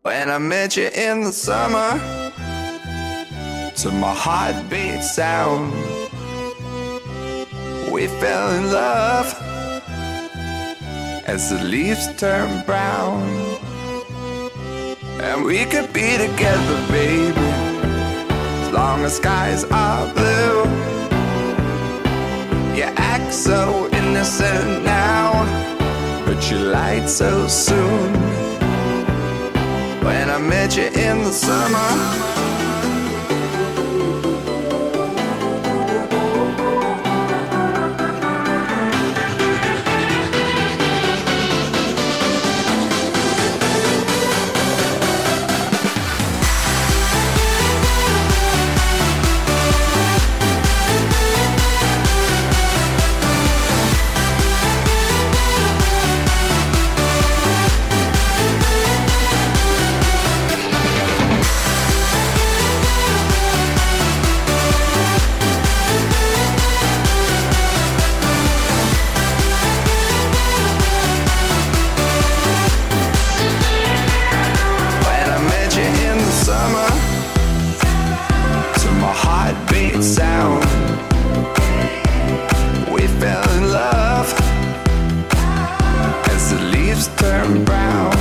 When I met you in the summer, to my heartbeat sound, we fell in love as the leaves turn brown. And we could be together, baby, as long as skies are blue. You act so innocent now, but you lied so soon. When I met you in the summer, heartbeat sound, we fell in love as the leaves turn brown.